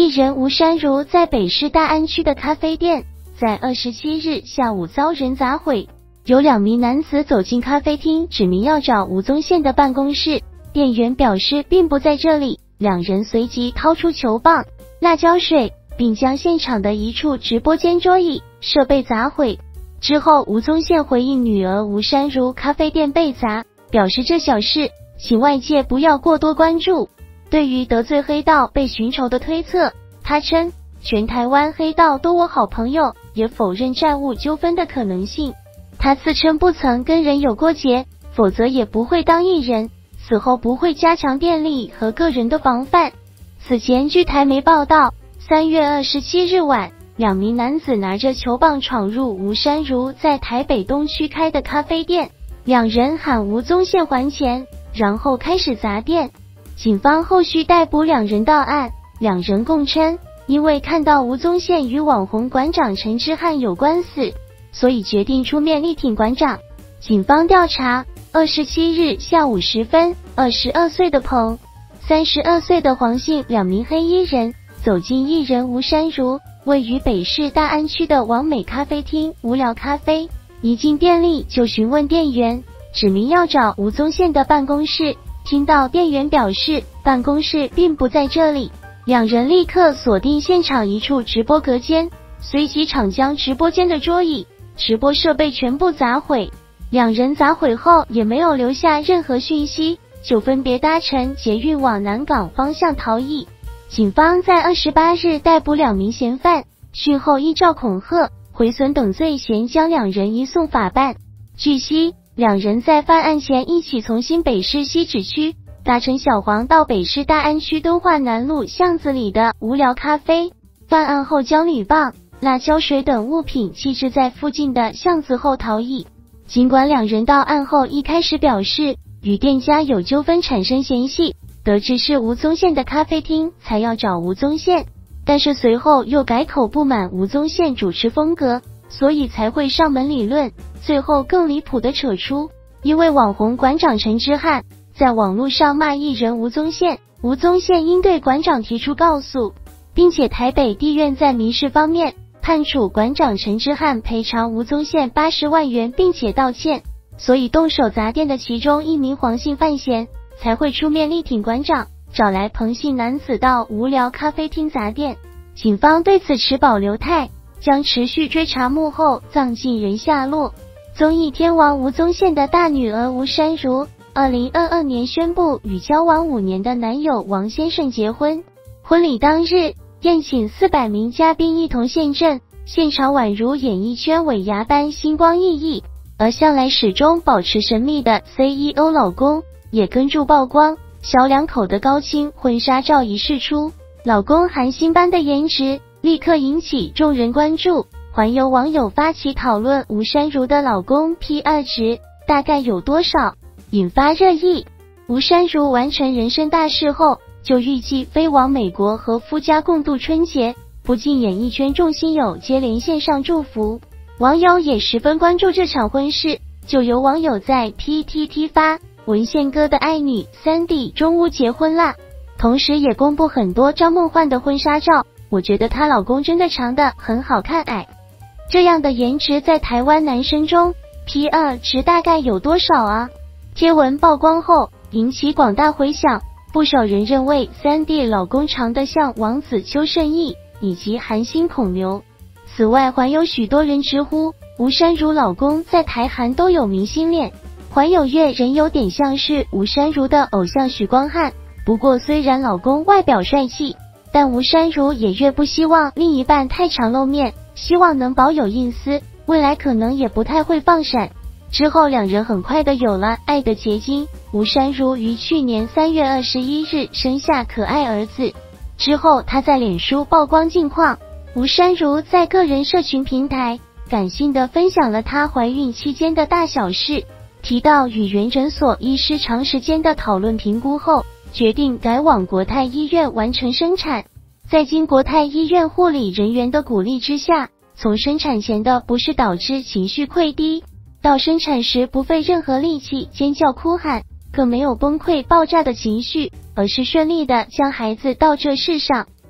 人吴珊如在北市大安区的咖啡店，在27日下午遭人砸毁。有2名男子走进咖啡厅，指明要找吴宗宪的办公室，店员表示并不在这里，2人随即掏出球棒、辣椒水，并将现场的一处直播间桌椅、设备砸毁。之后，吴宗宪回应女儿吴珊如咖啡店被砸，表示这小事，请外界不要过多关注。对于得罪黑道被寻仇的推测，他称全台湾黑道都我好朋友，也否认债务纠纷的可能性。他自称不曾跟人有过节，否则也不会当艺人，此后不会加强店里和个人的防范。此前据台媒报道，3月27日晚，2名男子拿着球棒闯入吴珊如在台北东区开的咖啡店，2人喊吴宗宪还钱，然后开始砸店。警方后续逮捕2人到案，2人供称，因为看到吴宗宪与网红馆长陈之汉有官司，所以决定出面力挺馆长。警方调查，27日下午时分，22岁的彭、32岁的黄姓2名黑衣人走进艺人吴珊如位于北市大安区的王美咖啡厅无聊咖啡，一进店里就询问店员，指明要找吴宗宪的办公室。听到店员表示办公室并不在这里，2人立刻锁定现场一处直播隔间，随即抢将直播间的桌椅、直播设备全部砸毁。2人砸毁后也没有留下任何讯息，就分别搭乘捷运往南港方向逃逸。警方在28日逮捕2名嫌犯，讯后依照恐吓、毁损等罪嫌将2人移送法办。据悉，2人在犯案前一起从新北市西址区搭乘小黄到北市大安区敦化南路巷子里的无聊咖啡，犯案后将铝棒、辣椒水等物品弃置在附近的巷子后逃逸。尽管2人到案后一开始表示与店家有纠纷产生嫌隙，得知是吴宗宪的咖啡厅才要找吴宗宪，但是随后又改口不满吴宗宪主持风格，所以才会上门理论。最后更离谱的扯出，因为网红馆长陈之汉在网络上骂艺人吴宗宪，吴宗宪应对馆长提出告诉，并且台北地院在民事方面判处馆长陈之汉赔偿吴宗宪80万元，并且道歉，所以动手砸店的其中1名黄姓犯嫌才会出面力挺馆长，找来彭姓男子到无聊咖啡厅砸店。警方对此持保留态，将持续追查幕后藏进人下落。综艺天王吴宗宪的大女儿吴珊如2022年宣布与交往5年的男友王先生结婚。婚礼当日，宴请400名嘉宾一同现正，现场宛如演艺圈尾牙般星光熠熠。而向来始终保持神秘的 CEO 老公也跟住曝光，小2口的高清婚纱照一释出，老公韩星般的颜值立刻引起众人关注。还有网友发起讨论吴珊如的老公 P2 值大概有多少，引发热议。吴珊如完成人生大事后，就预计飞往美国和夫家共度春节，不禁演艺圈众星友接连线上祝福。网友也十分关注这场婚事，就有网友在 PTT 发文宪哥的爱女Sandy中午结婚啦，同时也公布很多张梦幻的婚纱照。我觉得她老公真的长得很好看这样的颜值在台湾男生中 P2 值大概有多少啊？贴文曝光后引起广大回响，不少人认为Sandy老公长得像王子邱胜翊以及韩星孔刘。此外，还有许多人直呼吴珊如老公在台韩都有明星脸，还有月人有点像是吴珊如的偶像许光汉。不过虽然老公外表帅气，但吴珊如也越不希望另一半太常露面，希望能保有隐私，未来可能也不太会放闪。之后2人很快的有了爱的结晶，吴珊如于去年3月21日生下可爱儿子。之后她在脸书曝光近况，吴珊如在个人社群平台感性的分享了她怀孕期间的大小事，提到与原诊所医师长时间的讨论评估后，决定改往国泰医院完成生产。在经国泰医院护理人员的鼓励之下，从生产前的不适导致情绪溃堤，到生产时不费任何力气尖叫哭喊，更没有崩溃爆炸的情绪，而是顺利的将孩子到这世上。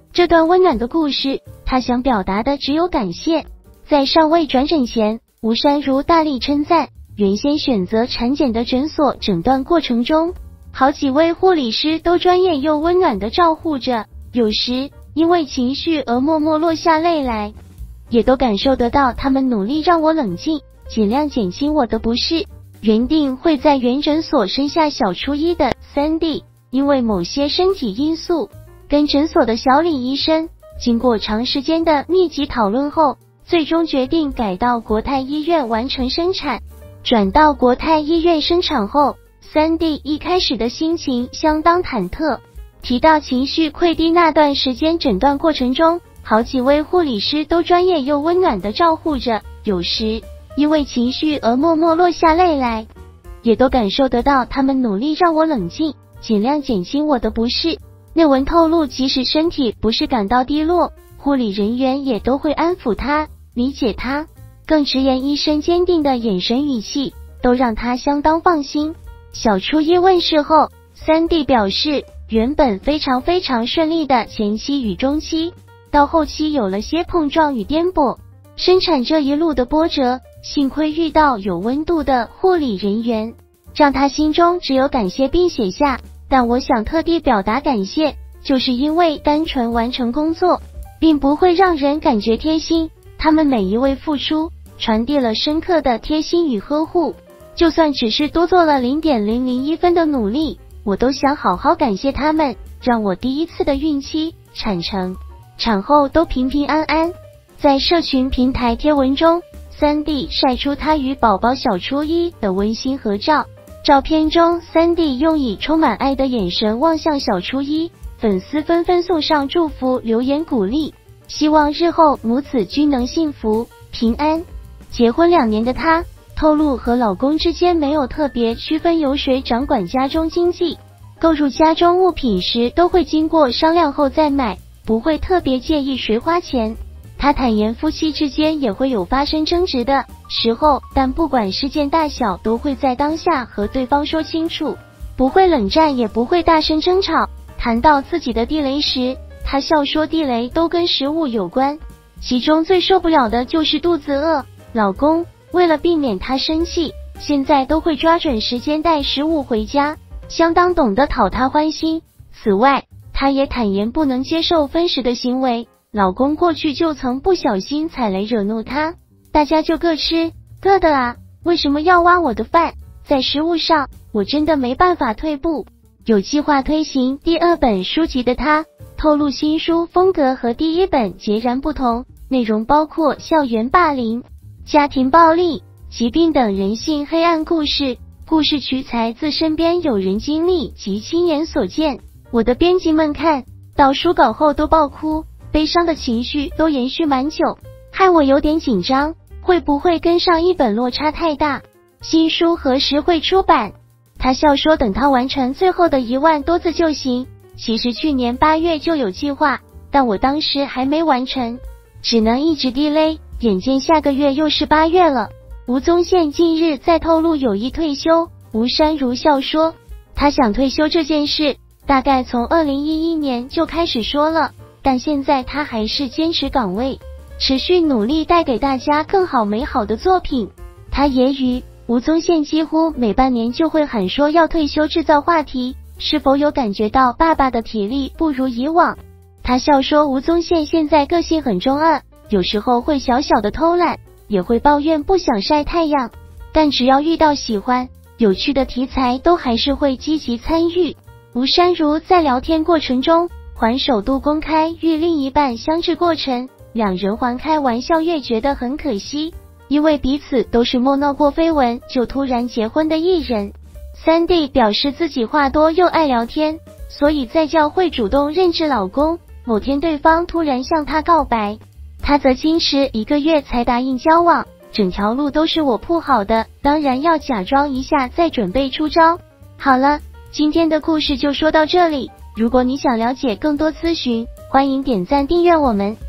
这段温暖的故事，他想表达的只有感谢。在尚未转诊前，吴珊如大力称赞原先选择产检的诊所诊断过程中，好几位护理师都专业又温暖地照护着，有时因为情绪而默默落下泪来，也都感受得到他们努力让我冷静，尽量减轻我的不适。原定会在原诊所生下小初一的Sandy，因为某些身体因素，跟诊所的小李医生经过长时间的密集讨论后，最终决定改到国泰医院完成生产。转到国泰医院生产后，Sandy一开始的心情相当忐忑。提到情绪溃堤那段时间，诊断过程中，好几位护理师都专业又温暖地照护着，有时因为情绪而默默落下泪来，也都感受得到他们努力让我冷静，尽量减轻我的不适。内文透露，即使身体不适感到低落，护理人员也都会安抚他，理解他，更直言医生坚定的眼神语气，都让他相当放心。小初一问世后，Sandy表示，原本非常顺利的前期与中期，到后期有了些碰撞与颠簸，生产这一路的波折，幸亏遇到有温度的护理人员，让他心中只有感谢，并写下，但我想特地表达感谢，就是因为单纯完成工作，并不会让人感觉贴心，他们每一位付出，传递了深刻的贴心与呵护，就算只是多做了 0.001 分的努力，我都想好好感谢他们，让我第一次的孕期、产程、产后都平平安安。在社群平台贴文中，Sandy晒出她与宝宝小初一的温馨合照。照片中，Sandy用以充满爱的眼神望向小初一，粉丝纷纷送上祝福，留言鼓励，希望日后母子均能幸福平安。结婚2年的她透露，和老公之间没有特别区分由谁掌管家中经济，购入家中物品时都会经过商量后再买，不会特别介意谁花钱。他坦言夫妻之间也会有发生争执的时候，但不管事件大小都会在当下和对方说清楚，不会冷战，也不会大声争吵。谈到自己的地雷时，他笑说地雷都跟食物有关，其中最受不了的就是肚子饿。老公为了避免他生气，现在都会抓准时间带食物回家，相当懂得讨他欢心。此外，他也坦言不能接受分食的行为，老公过去就曾不小心踩雷惹怒他，大家就各吃各的啊，为什么要挖我的饭？在食物上，我真的没办法退步。有计划推行第2本书籍的他透露，新书风格和第1本截然不同，内容包括校园霸凌、家庭暴力、疾病等人性黑暗故事，故事取材自身边有人经历及亲眼所见。我的编辑们看到书稿后都爆哭，悲伤的情绪都延续蛮久，害我有点紧张，会不会跟上1本落差太大？新书何时会出版？他笑说等他完成最后的1万多字就行，其实去年8月就有计划，但我当时还没完成，只能一直delay，眼见下个月又是8月了。吴宗宪近日在透露有意退休，吴珊如笑说，他想退休这件事大概从2011年就开始说了，但现在他还是坚持岗位，持续努力带给大家更好美好的作品。他揶揄吴宗宪几乎每半年就会喊说要退休，制造话题，是否有感觉到爸爸的体力不如以往？他笑说吴宗宪现在个性很中二，有时候会小小的偷懒，也会抱怨不想晒太阳，但只要遇到喜欢有趣的题材都还是会积极参与。吴珊如在聊天过程中还首度公开与另一半相知过程，两人还开玩笑越觉得很可惜，因为彼此都是莫闹过绯闻就突然结婚的艺人。Sandy 表示自己话多又爱聊天，所以在教会主动认识老公，某天对方突然向她告白，她则矜持1个月才答应交往，整条路都是我铺好的，当然要假装一下再准备出招。好了，今天的故事就说到这里，如果你想了解更多资讯，欢迎点赞订阅我们。